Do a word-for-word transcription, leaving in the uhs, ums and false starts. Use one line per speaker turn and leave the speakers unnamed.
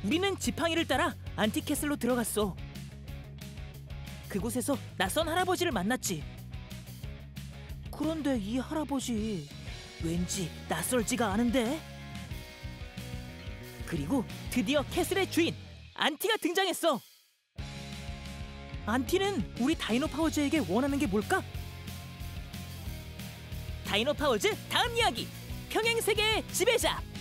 우리는 지팡이를 따라 안티캐슬로 들어갔어. 그곳에서 낯선 할아버지를 만났지. 그런데 이 할아버지 왠지 낯설지가 않은데? 그리고 드디어 캐슬의 주인 안티가 등장했어. 안티는 우리 다이노파워즈에게 원하는 게 뭘까? 다이노파워즈 다음 이야기, 평행세계의 지배자.